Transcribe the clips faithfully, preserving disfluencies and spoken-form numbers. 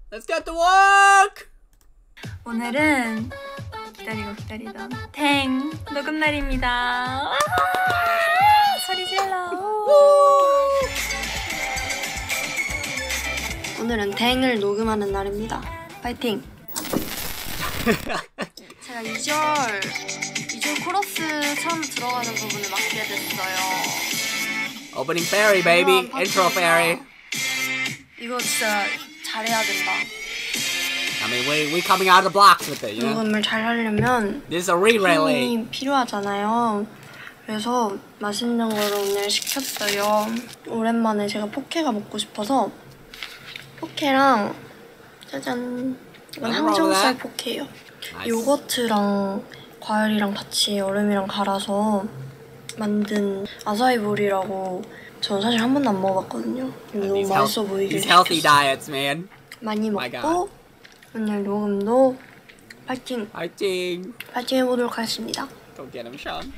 Let's get to work! 오늘은 기다리고 기다리던 탱 녹음 날입니다. 소리 질러. 오늘은 탱을 녹음하는 날입니다. 파이팅! 제가 이 절, 이 절 코러스 처음 들어가는 부분을 맡게 됐어요. Opening fairy, baby. Intro fairy. 이거 진짜 잘해야 된다. I mean, we we coming out of the blocks with it, you know? 녹음을 잘 하려면 This is a re-relay. 탱이 필요하잖아요. 그래서 맛있는 걸 오늘 시켰어요. 오랜만에 제가 포케가 먹고 싶어서 포케랑 짜잔, 이건 항정살 포케예요. 요거트랑 과일이랑 같이 얼음이랑 갈아서 만든 아사이볼이라고 저는 사실 한 번도 안 먹어봤거든요. 너무 맛있어 보이길래 healthy diets, man. 많이 먹고 오늘 녹음도 파이팅! 파이팅! 파이팅 해보도록 하겠습니다. Go get him, Sean.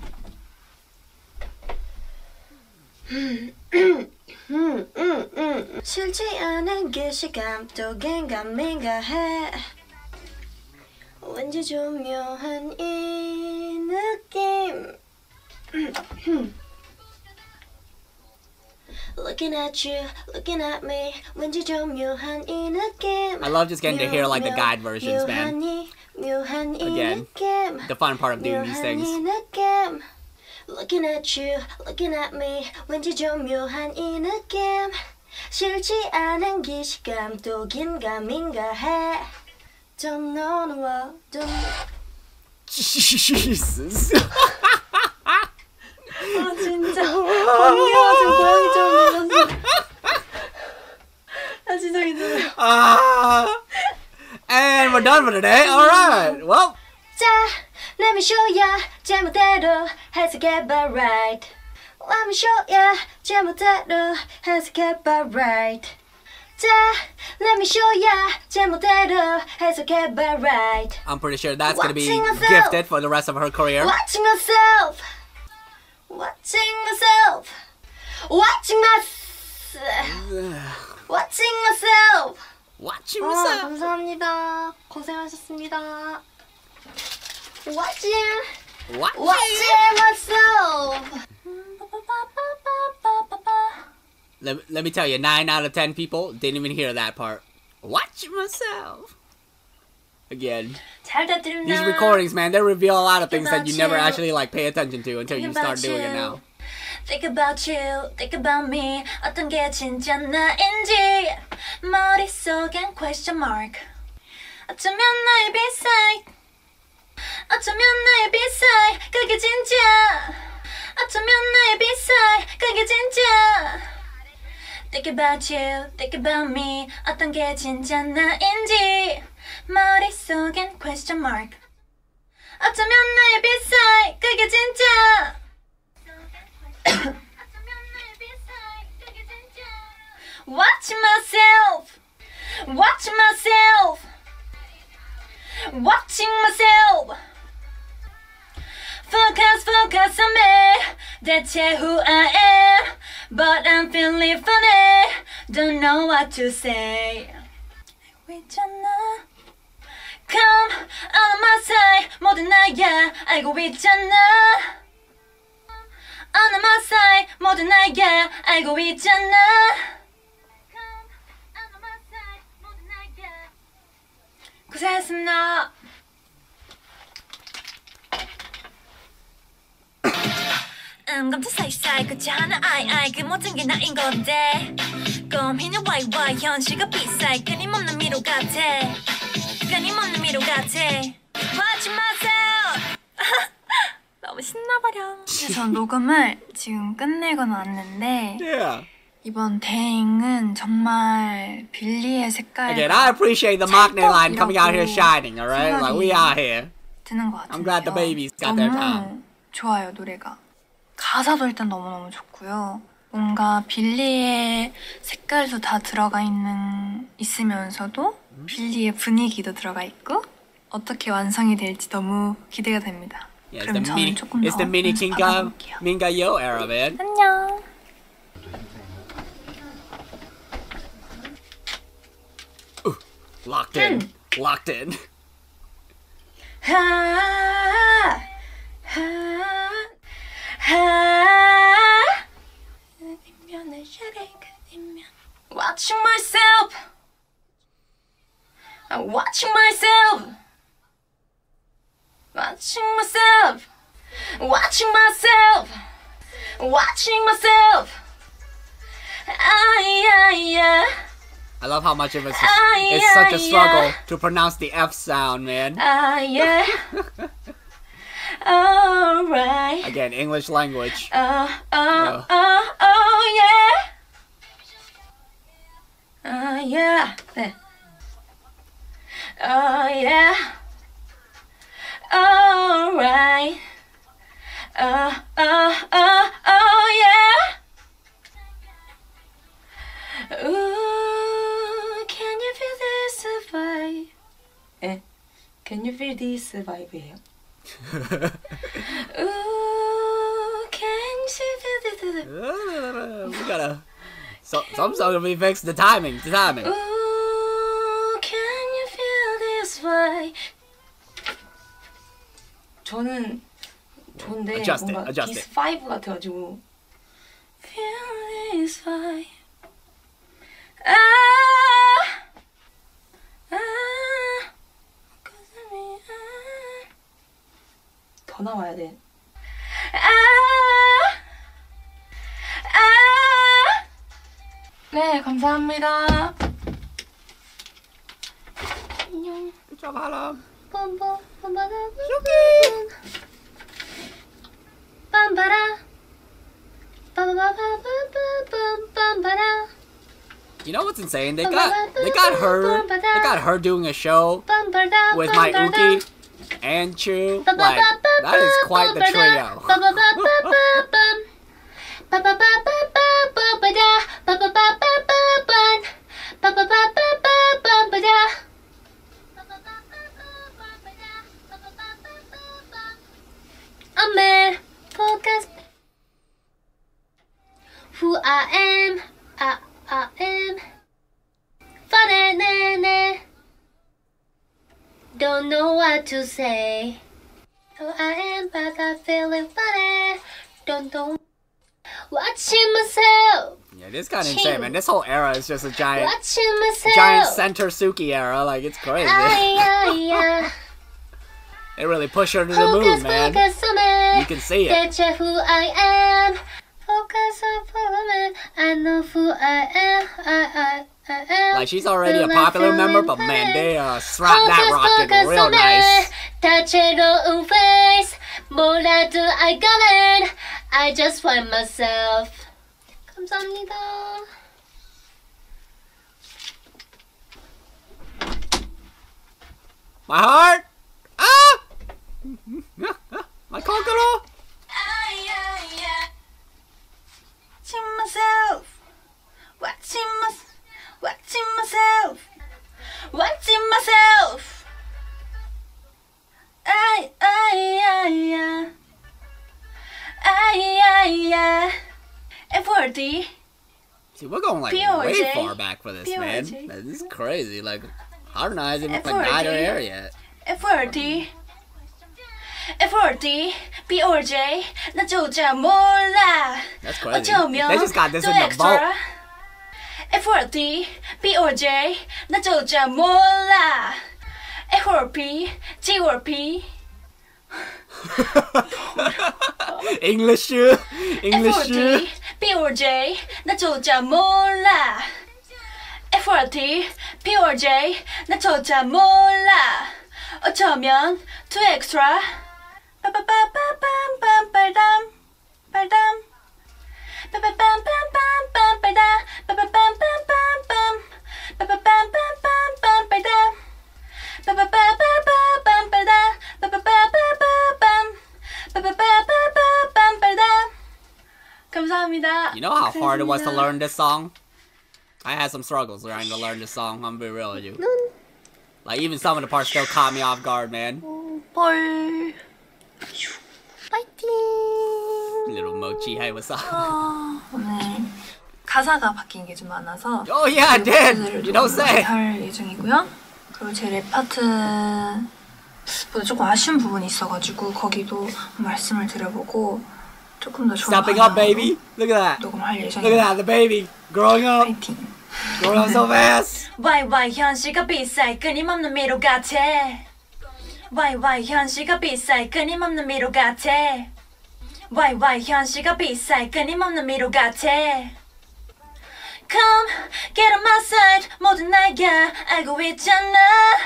싫지 않은 그 시간 또 긴가민가해. 왠지 좀 묘한 이 느낌. Looking at you, looking at me. 왠지 좀 묘한 이 느낌. I love just getting to hear like the guide versions, man. 묘한 이 Again, 느낌. the fun part of doing these things. Looking at you, looking at me. 왠지 좀 묘한 이 느낌. 싫지 않은 기시감 또 긴가민가 해. Don't know what, don't. Jesus. 아 진짜 번개맞은 고양이처럼 들렸어. 아 진짜 힘들어요. Ah, and we're done for today. All right. Well. 자, let me show ya 제멋대로 해석해봐 right. Let me show ya 제멋대로 해석해봐 right. 자, let me show ya 제멋대로 해석해봐 right. I'm pretty sure that's gonna be myself. gifted for the rest of her career. Watching myself. Watching myself. Watching myself. Watching myself. Watching myself. 아, 감사합니다. 고생하셨습니다. Watching. Watching. Watching myself. Let, let me tell you, nine out of ten people didn't even hear that part. Watching myself. Again. 잘 들립니다. These recordings, man, they reveal a lot of things that you never actually like pay attention to until you start doing it now. Think about you, think about me. 어떤 게 진짜 나인지 머릿속엔 question mark. 어쩌면 나의 B-side, 어쩌면 나의 B-side, 그게 진짜. 어쩌면 나의 B-side, 그게 진짜. Think about you, think about me. 어떤 게 진짜 나인지 머릿속엔 question mark. 어쩌면 나의 B-side, 그게 진짜. Watching myself, watching myself, watching myself. Focus, focus on me. 대체 who I am, but I'm feeling funny. Don't know what to say. 알고 있잖아. Come on my side. 모두 나야. 알고 있잖아. On my side. 모두 나야. 알고 있잖아. 고생했습니다. 음, 감자 사이사이 그치 하나 아이 아이 그 모든 게 나인 건데 고민은 와이 와이 현실과 비싸이 끊임없는 미로 같아 끊임없는 미로 같아 Watch myself. 너무 신나버려. 전 녹음을 지금 끝내고 나왔는데 Yeah. 이번 댕은 정말 빌리의 색깔. Again, I appreciate the Maknae line coming out here shining, alright? Like, we out here. 드는 것 같아요. I'm glad the babies got their time. 좋아요, 노래가. 가사도 일단 너무너무 좋고요. 뭔가 빌리의 색깔도 다 들어가 있는, 있으면서도 음? 빌리의 분위기도 들어가 있고 어떻게 완성이 될지 너무 기대가 됩니다. Yeah, 그럼 저는 mini, 조금 더 it's the mini Kinga, Minga-yo era, man. 안녕. Ooh. Locked in. Locked in. Ha, ha, ha. Watching myself. I'm watching myself. Watching myself. Watching myself. Watching myself. Ah, yeah, yeah. I love how much of it's, ah, it's yeah, such a struggle yeah. to pronounce the F sound, man. Ah, uh, yeah. Alright. Again, English language. Uh, uh, uh, uh, oh, yeah. Uh, yeah. Oh, yeah. Alright. Uh, uh, uh, oh, yeah. Ooh, can you feel this vibe? Eh? Can you feel this vibe? Ooh, can you feel this vibe? We gotta. So, some song we fix the timing. The timing. Ooh, can you feel this vibe? 저는 좋은데 adjust it, 뭔가 adjust this it. five 같아가지고. Feel this vibe. 아, 아, 더 나와야 돼. 아, 아. 네, 감사합니다. 안녕. Good job, Hala. 빰빰 빰바라. 빰바라. 빰바바바바밤빰바라. You know what's insane? They got they got her they got her doing a show with my Uki and Chu. Like that is quite the trio. I'm focus. Who I am, I I am funny, ne, ne. Don't know what to say. Who I am, but I'm feeling funny. Don't know. Watching myself. Yeah, this kind of insane, man. This whole era is just a giant, Watching myself. giant center Suki era. Like it's crazy. Ah, yeah, yeah. They really push her to the moon, man. You can see it. That's who I am. Focus on woman. I know who I am. I, I, I am. Like she's already a popular member, but man, they uh slap that rocket real nice. Touch it on face. 뭐라도 I got it. I just find myself. 감사합니다. My heart. Ah. My kokoro. Watching myself, watching my, watching myself, watching myself. Ay, ay, ay, ay, ay, ay, ay. F four D. See, we're going like P O J. way far back for this, P O J. man. This is crazy. Like, Hard and I hasn't even F four D. died there yet. F four D. F four D, BecOrd, 나 조차 몰라. That's crazy. 어쩌면 They just got this 또 in the extra. vault. F four D, BecOrd, 나 조차 몰라. F four P, geek. English, English. F four D, BecOrd, 나 조차 몰라. F four D, BecOrd, 나 조차 몰라. 어쩌면 too extra. 빠빠빠빠빰빰 빨담 빨담 빠빠빰빰빰빰 빨담 빠빠빰빰빰빰 빠빠빰빰빰빰 빨담 빠빠빠빠빰빰 빨담 빠빠빠빠빰 빠빠빠빠빰 빨담. 감사합니다. You know how hard it was to learn this song? I had some struggles trying to learn this song. I'm gonna be real with you. Like even some of the parts still caught me off guard, man. 볼. 파이팅! Little Mochi, hey, what's up? 어, 오늘 가사가 바뀐 게 좀 많아서 Oh yeah, I did! You don't say! 할 예정이고요. 그리고 제 랩 파트보다 조금 아쉬운 부분이 있어가지고 거기도 말씀을 드려보고 조금 더 좋은 Stepping up, baby. Look at that. 녹음할 예정입니다. Look at that, the baby growing up. 파이팅. Growing up so fast. Why why 현실과 비싸이 끊임없는 미로 같아. Why why 현실과 비싸이 끊임없는 미로 같아. Why why 현실과 비싸이 끊임없는 미로 같아. Come get on my side 모든 나야 알고 있잖아.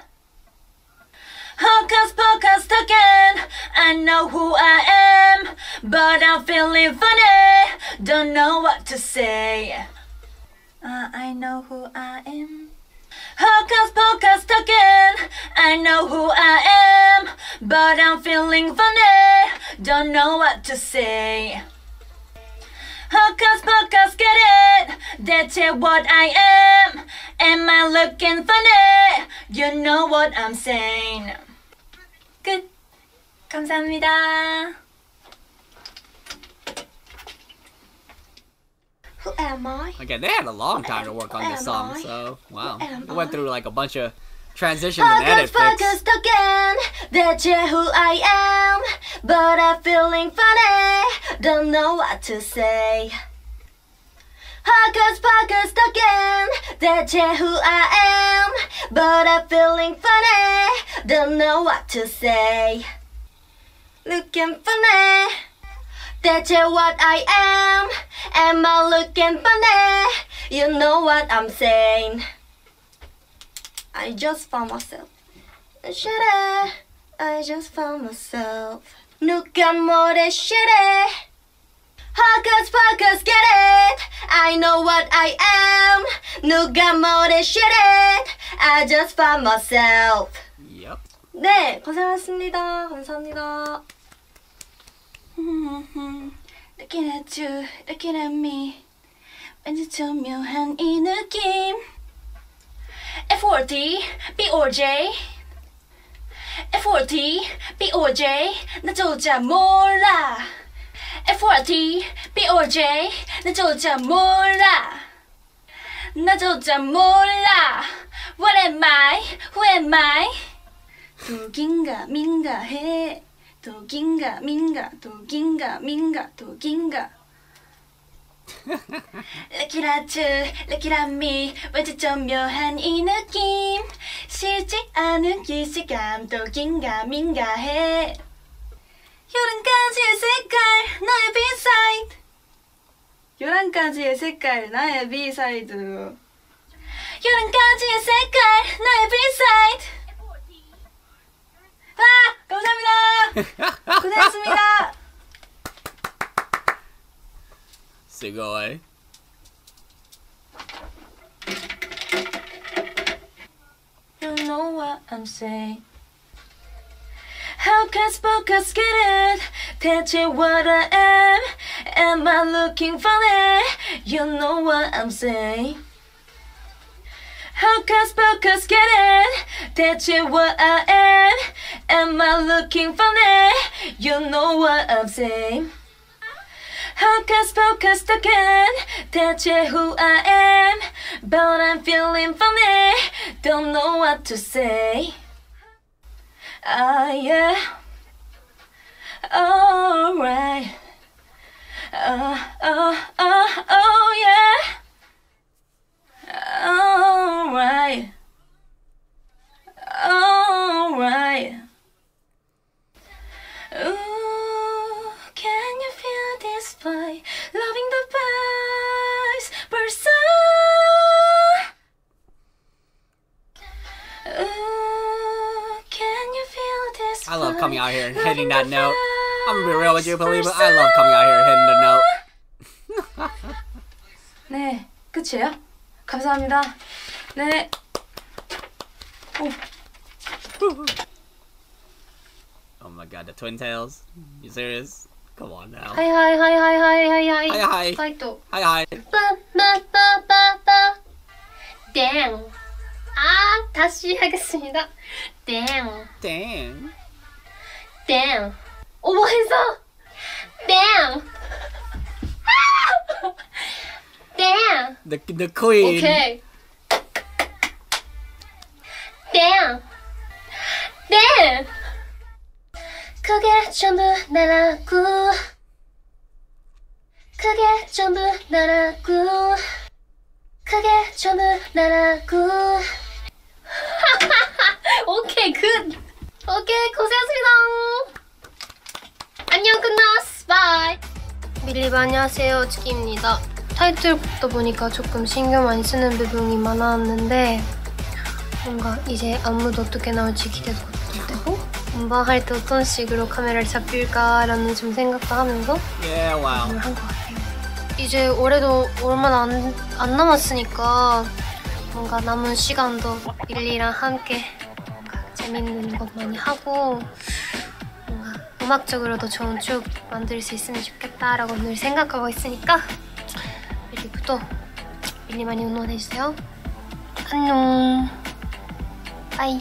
Hocus pocus again. I know who I am, but I'm feeling funny. Don't know what to say. Uh, I know who I am. Hocus pocus again. I know who I am, but I'm feeling funny. Don't know what to say. Hocus pocus, get it? That's it, what I am. Am I looking funny? You know what I'm saying. 끝. 감사합니다. Who am I? Okay, they had a long time to work on this song, I? so wow. Who am They went I? through like a bunch of transitions and edit Focus, fix. focus again. That's yeah who I am, but I'm feeling funny. Don't know what to say. Hocus pocus again. That's yeah who I am, but I'm feeling funny. Don't know what to say. Looking funny. That's yeah what I am. Am I looking funny? You know what I'm saying. I just found myself. Shit, I just found myself. 누가 뭐래 shit. Hocus pocus, get it? I know what I am. 누가 뭐래 shit. I just found myself. Yep. 네, 고생하셨습니다. 감사합니다. Looking at you, looking at me. 왠지 좀 묘한 이 느낌. F O R D, B O R J. F O R D, B O R J. 나조차 몰라. F O R D, B O R J. 나조차 몰라. 나조차 몰라. What am I? Who am I? 독인가 민가 해. 독인가 민가 독인가 민가 독인가. Look at you, look at me. 왠지 좀 묘한 이 느낌. 싫지 않은 기시감. 독인가 민가 해. 열한 가지의 색깔 나의 비사이드. 열한 가지의 색깔 나의 비사이드. 열한 가지의 색깔 나의 비사이드. 아! 감사합니다. 고생했습니다. Sugoi. You know what I'm saying. Hocus pocus, get it? 대체 what I am? Am I looking funny? You know what I'm saying. Hocus pocus, get it? 대체 what I am? Am I looking funny? You know what I'm saying. Hocus pocus again. 대체 who I am? But I'm feeling funny. Don't know what to say. Ah, yeah. Alright. Uh, uh, uh, oh, yeah. Alright. Alright. Ooh, can you feel this fire? Loving the vice versa. Ooh, can you feel this I love fire? coming out here and hitting Loving that the note. I'm gonna be real with you, vice believe it. versa. I love coming out here and hitting the note. 네, 끝이에요? 감사합니다. 네. 오. Oh my god, the twin tails? You serious? Come on now. 하이 하이 하이 하이 하이 하이 하이. Hi hi. 하이 또. Hi hi. 빠빠빠빠빠. 땡. 아, 다시 하겠습니다. 땡. Dang. 땡. 오버해서. 땡. 땡. The the queen. 오케이. Damn. Damn. 그게 전부 나라고. 그게 전부 나라고. 그게 전부 나라고. 오케이, 굿. 오케이, 고생하셨습니다. 안녕, 끝났어. 바이. 밀리브 안녕하세요, 치키입니다. 타이틀곡도 보니까 조금 신경 많이 쓰는 부분이 많았는데 뭔가 이제 안무도 어떻게 나올지 기대도 되고 음방할 때 어떤 식으로 카메라를 잡힐까라는 좀 생각도 하면서 Yeah, wow. 한것 같아요. 이제 올해도 얼마나 안, 안 남았으니까 뭔가 남은 시간도 밀리랑 함께 뭔가 재밌는 것 많이 하고 뭔가 음악적으로도 좋은 추억 만들 수 있으면 좋겠다라고 늘 생각하고 있으니까 밀리부터 밀리 많이 응원해주세요. 안녕. 바이.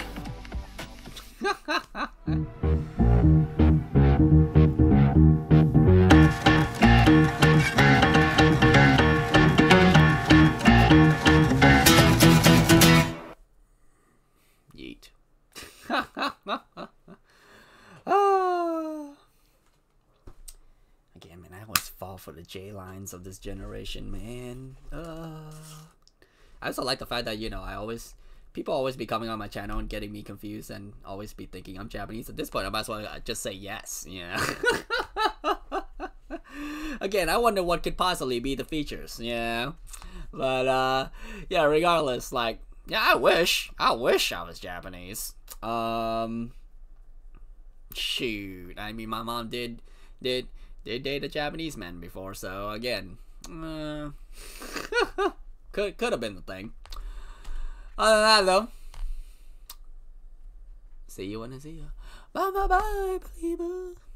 Yeet. Oh. Again, man, I always fall for the J lines of this generation, man. Uh. I also like the fact that, you know, I always people always be coming on my channel and getting me confused and always be thinking I'm Japanese. At this point, I might as well just say yes, yeah. Again, I wonder what could possibly be the features, yeah. But uh, yeah, regardless, like, yeah, I wish, I wish I was Japanese. Um, shoot, I mean, my mom did, did, did date a Japanese man before, so again, uh, could could have been the thing. Other than that, though, see you when I see you. Bye bye bye, believer.